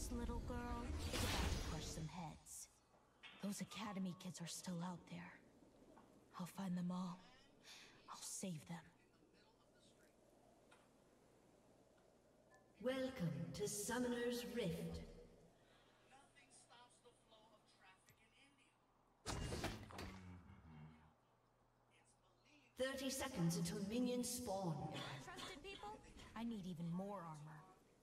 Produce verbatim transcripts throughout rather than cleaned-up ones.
This little girl is about to crush some heads. Those Academy kids are still out there. I'll find them all. I'll save them. Welcome to Summoner's Rift. Nothing stops the flow of traffic in India. Thirty seconds until minions spawn. Trusted people? I need even more armor.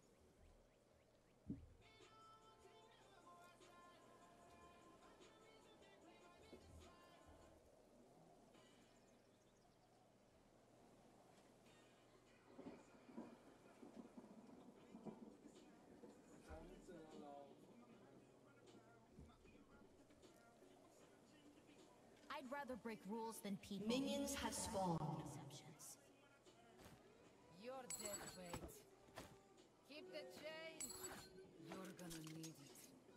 I'd rather break rules than people. Minions have spawned. Exceptions. You're dead weight. Keep the change. You're gonna need it.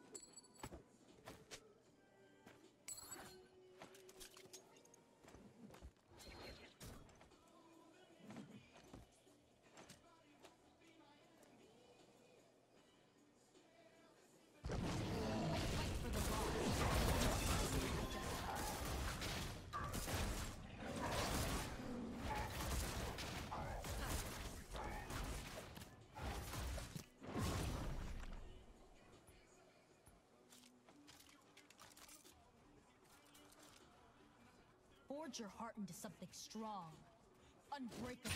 Forge your heart into something strong, unbreakable.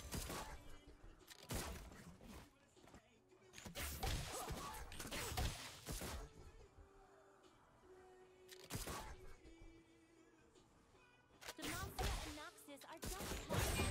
Demacia and Noxus are just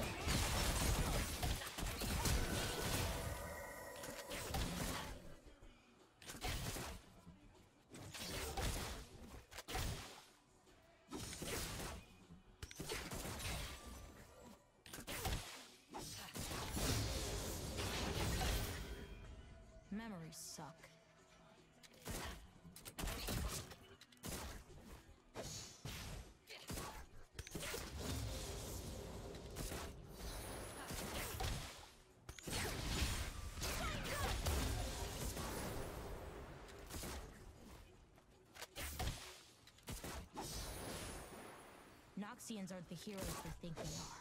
memories suck. Noxians aren't the heroes they think they are.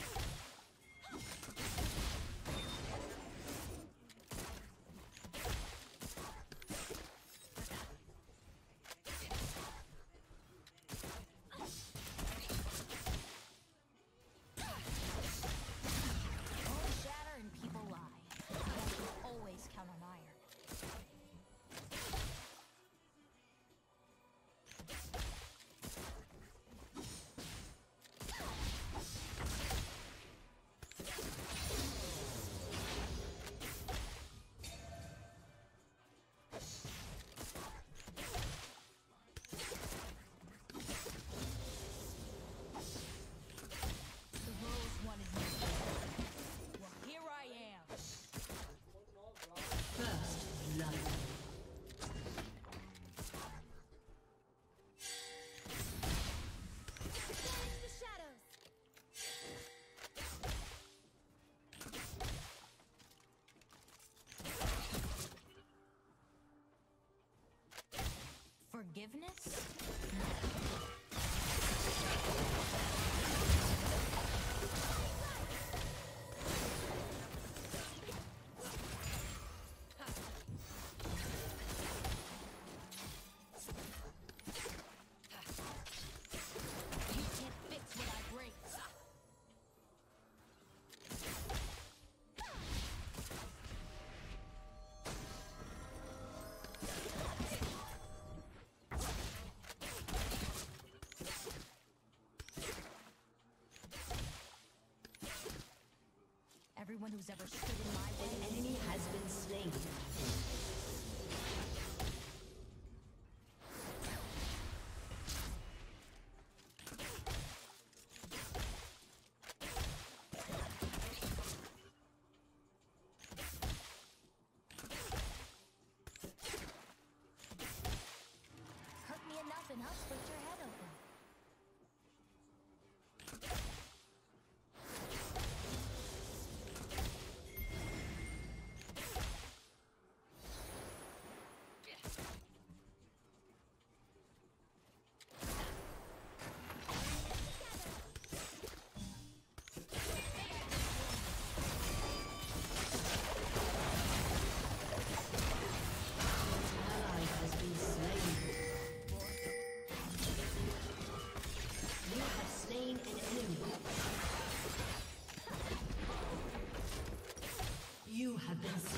Forgiveness? Everyone who's ever stood in my way. An enemy has been slain. Hurt me enough and I'll split your head open.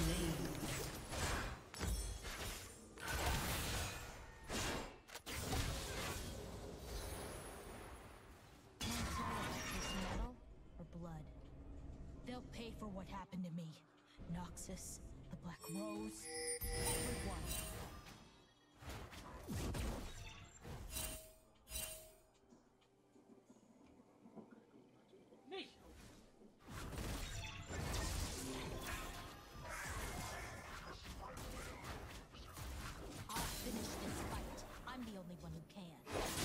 slain. Can't tell if it's metal or blood. They'll pay for what happened to me. Noxus, the Black Rose, everyone. Nee. I'll finish this fight. I'm the only one who can.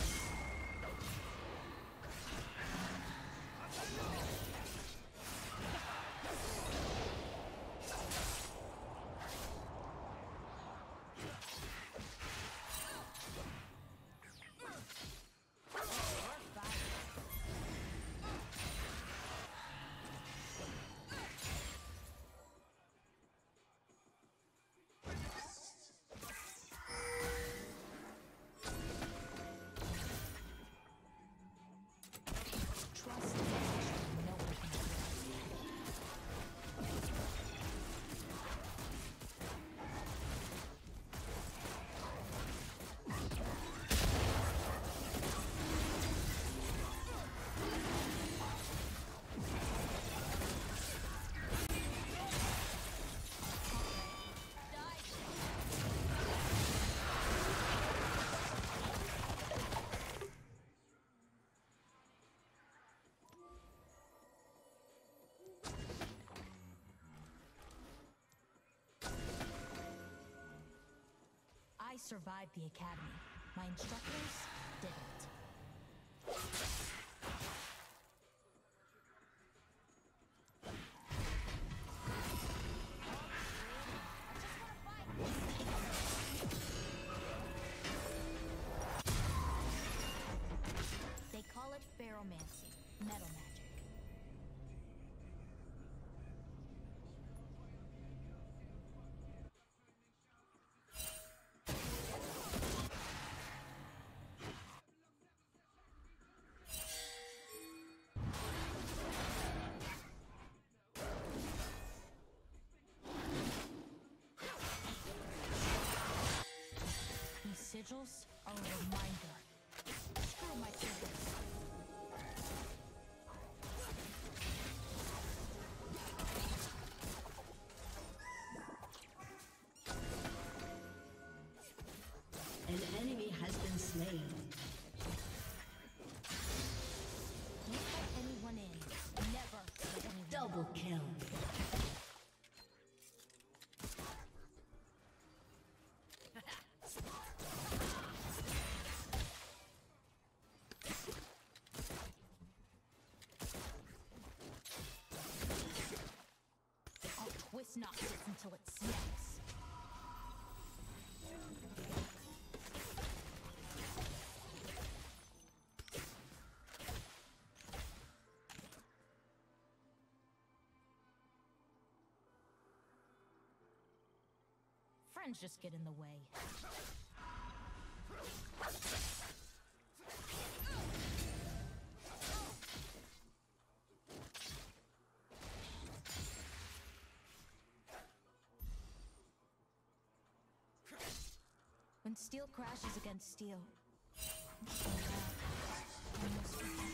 Trust is actually no one can I survived the academy. My instructors didn't. They call it ferromancy, metal magic. These sigils are a reminder. Screw my sigils. An enemy has been slain. Don't let anyone in. Never let anyone Double out. kill. I'll twist Noxus until it snaps. Friends just get in the way. When steel crashes against steel, it's so loud, almost forget.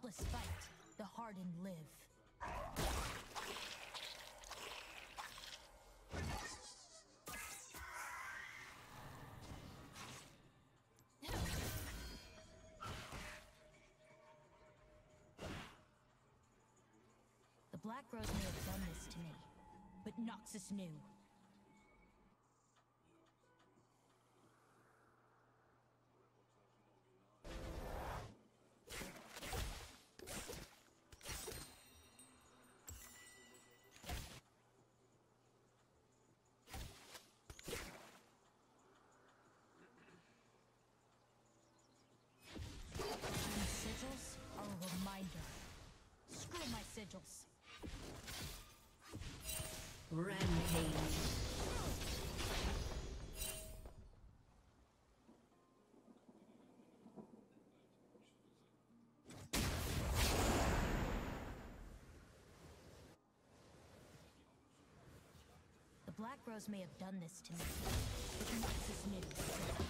helpless fight, the hardened live. The Black Rose may have done this to me, but Noxus knew. Sigils. Rampage. The Black Rose may have done this to me, but Noxus knew.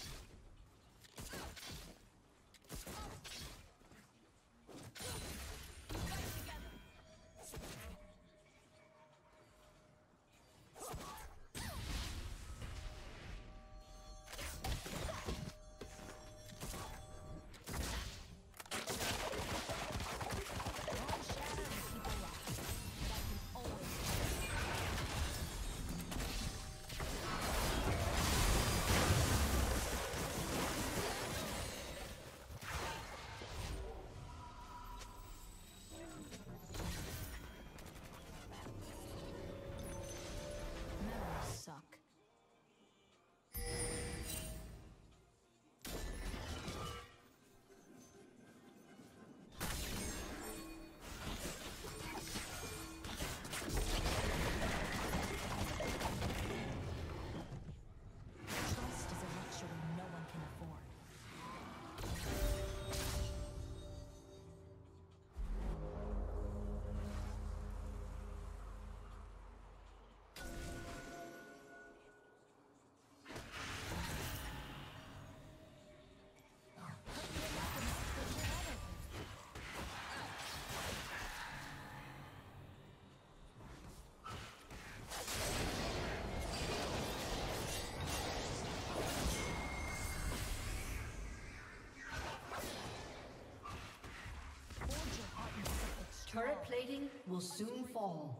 Turret plating will soon fall.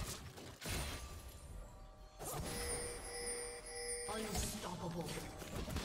Unstoppable.